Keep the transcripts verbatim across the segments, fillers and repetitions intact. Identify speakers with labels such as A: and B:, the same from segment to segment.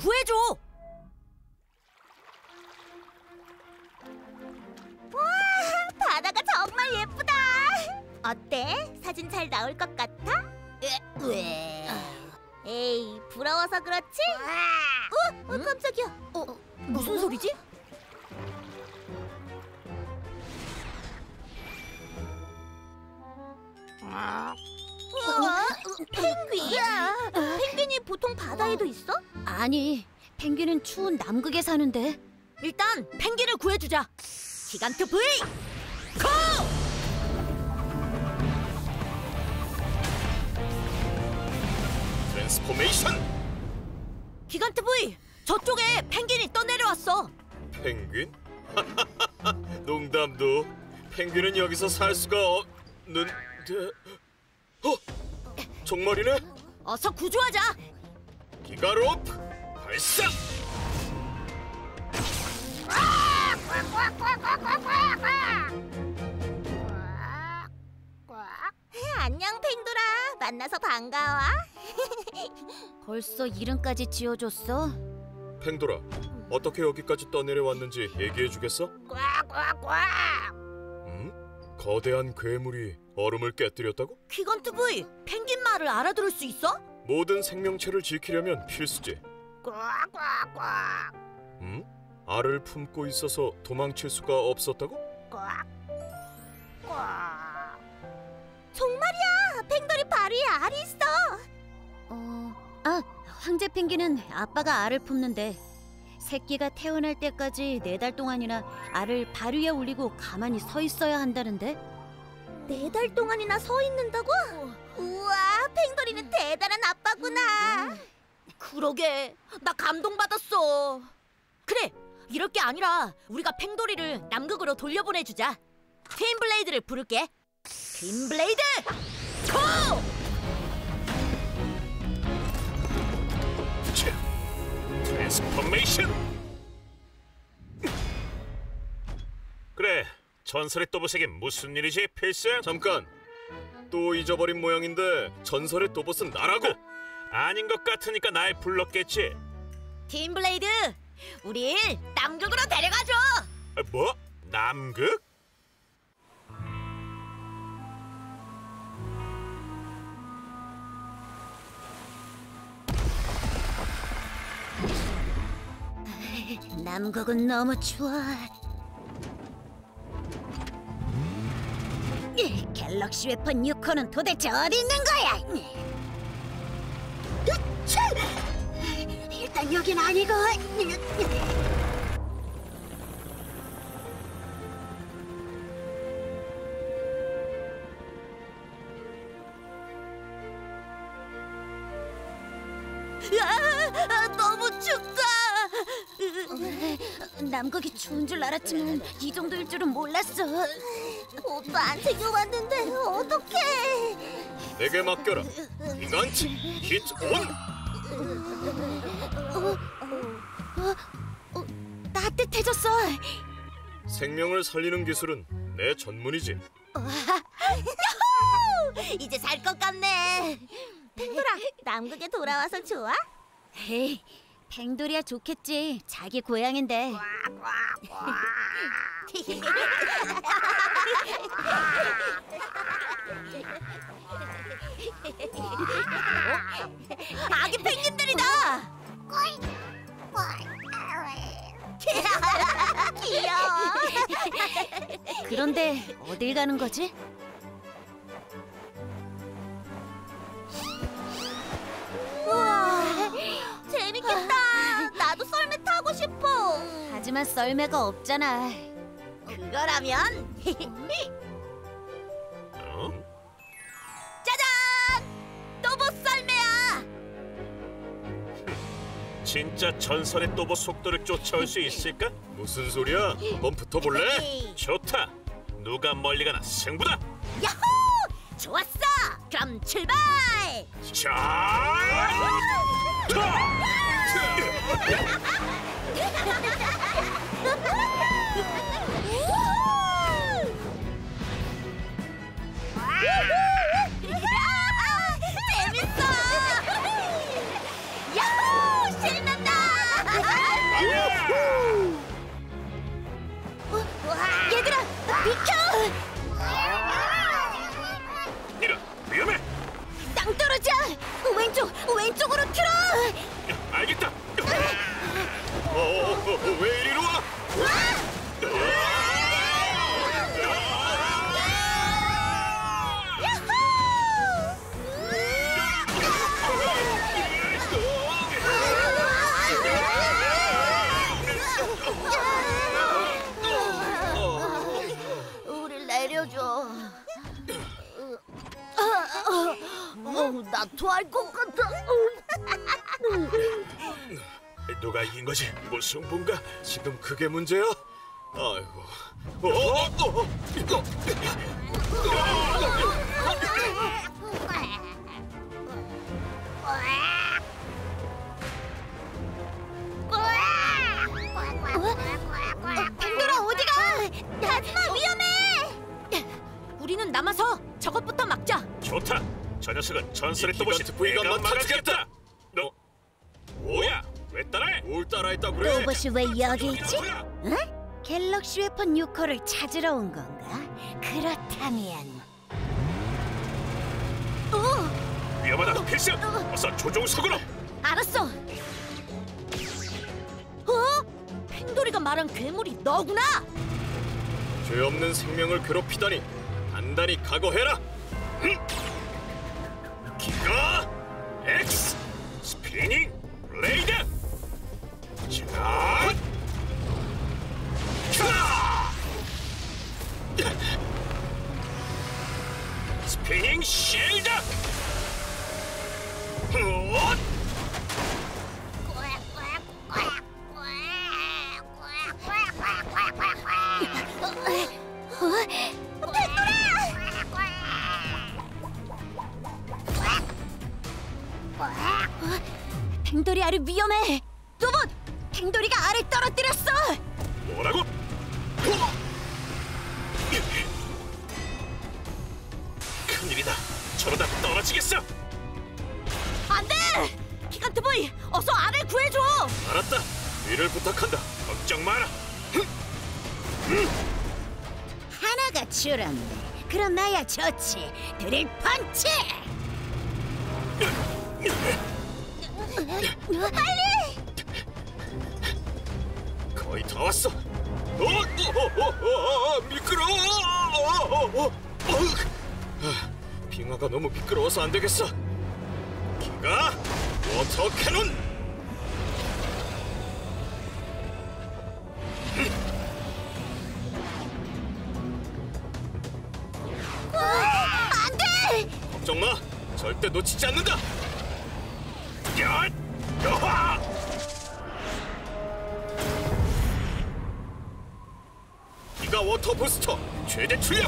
A: 구해줘.
B: 와, 바다가 정말 예쁘다. 어때? 사진 잘 나올 것 같아?
A: 왜?
B: 에이, 부러워서 그렇지? 어? 어, 깜짝이야.
A: 어, 무슨 소리지?
B: 우와, 펭귄? 펭귄이 보통 바다에도 있어?
A: 아니, 펭귄은 추운 남극에 사는데. 일단 펭귄을 구해주자. 기간트 V! 고!
C: 트랜스포메이션!
A: 기간트 V! 저쪽에 펭귄이 떠내려왔어.
C: 펭귄? 농담도. 펭귄은 여기서 살 수가 없는데. 어? 정말이네?
A: 어서 구조하자.
C: 기가로프 발사!
B: 안녕, 펭돌아. 만나서 반가워.
A: 벌써 이름까지 지어줬어?
C: 펭돌아, 어떻게 여기까지 떠내려왔는지 얘기해주겠어? 응? 거대한 괴물이 얼음을 깨뜨렸다고?
A: 기간트 V! 펭귄 말을 알아들을 수 있어?
C: 모든 생명체를 지키려면 필수지. 응? 알을 품고 있어서 도망칠 수가 없었다고?
B: 정말이야. 펭돌이 발 위에 알이 있어.
A: 어... 아, 황제 펭귄은 아빠가 알을 품는데 새끼가 태어날 때까지 네 달 동안이나 알을 발 위에 올리고 가만히 서 있어야 한다는데?
B: 네 달 동안이나 서 있는다고? 우와, 펭돌이는 대단한 아빠구나.
A: 그러게, 나 감동받았어. 그래, 이럴 게 아니라 우리가 펭돌이를 남극으로 돌려보내주자. 트윈블레이드를 부를게. 트윈블레이드! 고!
C: 트랜스포메이션! 그래, 전설의 또봇에게 무슨 일이지, 필스? 잠깐, 또 잊어버린 모양인데 전설의 또봇은 나라고? 아닌 것 같으니까 날 불렀겠지.
A: 트윈블레이드, 우릴 남극으로 데려가줘.
C: 아, 뭐? 남극?
A: 남극은 너무 추워. 이, 갤럭시 웨폰 육 호는 도대체 어디 있는 거야? 으차! 일단 여긴 아니고. 아, 너무 춥다. 남극이 추운 줄 알았지만 이 정도일 줄은 몰랐어.
B: 옷도 안 챙겨왔는데 어떡해.
C: 내게 맡겨라. 기간트 히트 온!
A: 어, 어, 어, 따뜻해졌어.
C: 생명을 살리는 기술은 내 전문이지.
A: 이제 살 것 같네.
B: 펭돌아, 남극에 돌아와서 좋아?
A: 에이, 펭돌이야 좋겠지. 자기 고향인데. 아기 펭귄들이다.
B: 귀여워.
A: 그런데 어딜 가는 거지?
B: 우와, 재밌겠다. 나도 썰매 타고 싶어.
A: 하지만 썰매가 없잖아. 그거라면
C: 어?
A: 짜잔! 또봇 썰매야.
C: 진짜 전설의 또봇 속도를 쫓아올 수 있을까? 무슨 소리야? 한번 붙어볼래? 좋다. 누가 멀리 가나 승부다.
A: 야호! 좋았어. 그럼 출발.
C: 자!
B: 재밌어. 야호! 신난다.
A: 왼쪽, 왼쪽으로 틀어.
C: 알겠다. 어, 어, 어, 어, 왜 이리로 와?
B: 우릴 내려줘. 어, 나 토할 것 같아.
C: 누가 이긴 거지? 무승부인가? 지금 그게 문제야? 아이고. 어, 어, 어, 어.
A: 팽돌아 어디가?
B: 하지마, 위험해.
A: 우리는 남아서 저것부터 막자.
C: 좋다. 저 녀석은 전설의
D: 이
C: 또봇이
D: 기간트 부위관만
C: 내가 막아주겠다. 너 뭐야? 왜 따라해?
D: 뭘 따라했다 그래?
A: 로봇이 왜 여기 있지?
C: 뭐야?
A: 응? 갤럭시 웨폰 유 코를 찾으러 온 건가? 그렇다면 어!
C: 위험하다. 필승. 어서 조종석으로.
A: 알았어. 어? 팽돌이가 말한 괴물이 너구나.
D: 죄 없는 생명을 괴롭히다니 단단히 각오해라.
C: 기가 X 스피닝 블레이드. 자. 캬! 스피닝 쉴드. 헛!
A: 팽돌이 아래 위험해. 로봇! 팽돌이가 알을 떨어뜨렸어.
C: 뭐라고? 큰일이다. 저러다 떨어지겠어.
A: 안 돼! 기간트 보이, 어서 알을 구해줘.
C: 알았다. 뒤를 부탁한다. 걱정 마라.
A: 하나가 줄었네. 그럼 나야 좋지. 드릴 펀치! 빨리!
C: 거의 다 왔어. 어, 어, 어, 어, 어, 미끄러워. 어, 어, 어, 어. 아, 빙하가 너무 미끄러워서 안 되겠어. 기가 워터 캐논.
A: 안 돼!
C: 걱정 마. 절대 놓치지 않는다. 야, 여하. 기가 워터 부스터 최대 출력.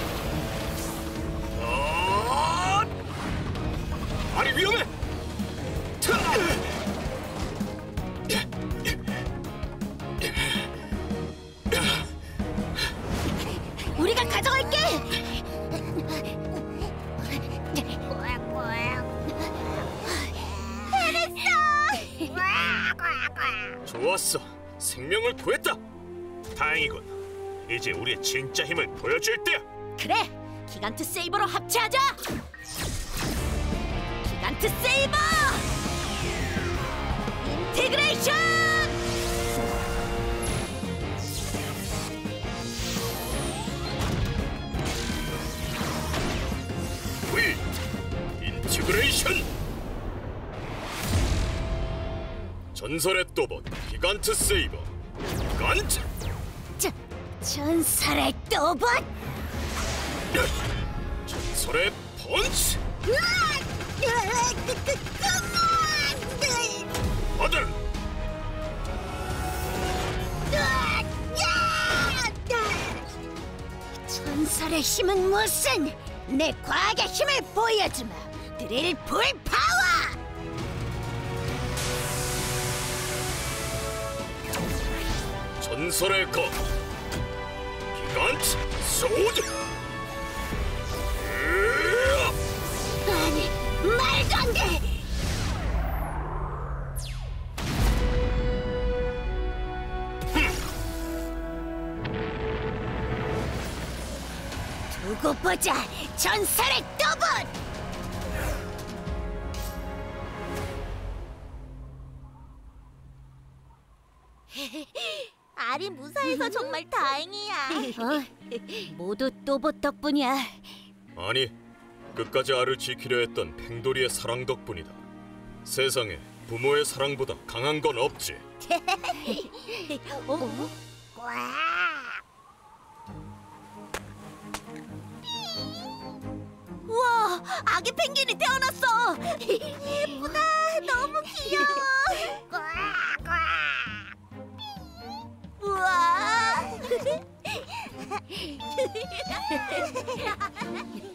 C: 어! 아니 위험해. 타!
A: 우리가 가져갈게!
C: 좋았어. 생명을 구했다. 다행이군. 이제 우리의 진짜 힘을 보여줄 때야.
A: 그래! 기간트 세이버로 합체하자! 기간트 세이버! 인티그레이션!
C: V 인티그레이션. 전설의 또봇 기간트 세이버. 기간트.
A: 저, 전설의 또봇!
C: 전설의 펀치. 아들.
A: 전설의 힘은 무슨? 내 과학의 힘을 보여주마! 드릴 풀 파워!
C: 전설의 것 기간트 소드. 으아!
A: 아니, 말도 안 돼! 두고 보자, 전설의 또봇!
B: 알이 무사해서 정말 다행이야.
A: 어, 모두 또보 덕분이야.
D: 아니, 끝까지 알을 지키려 했던 팽돌이의 사랑 덕분이다. 세상에 부모의 사랑보다 강한 건 없지.
A: 어?
B: 우와, 아기 펭귄이 태어났어. 예쁘다. 너무 귀여워. 우와.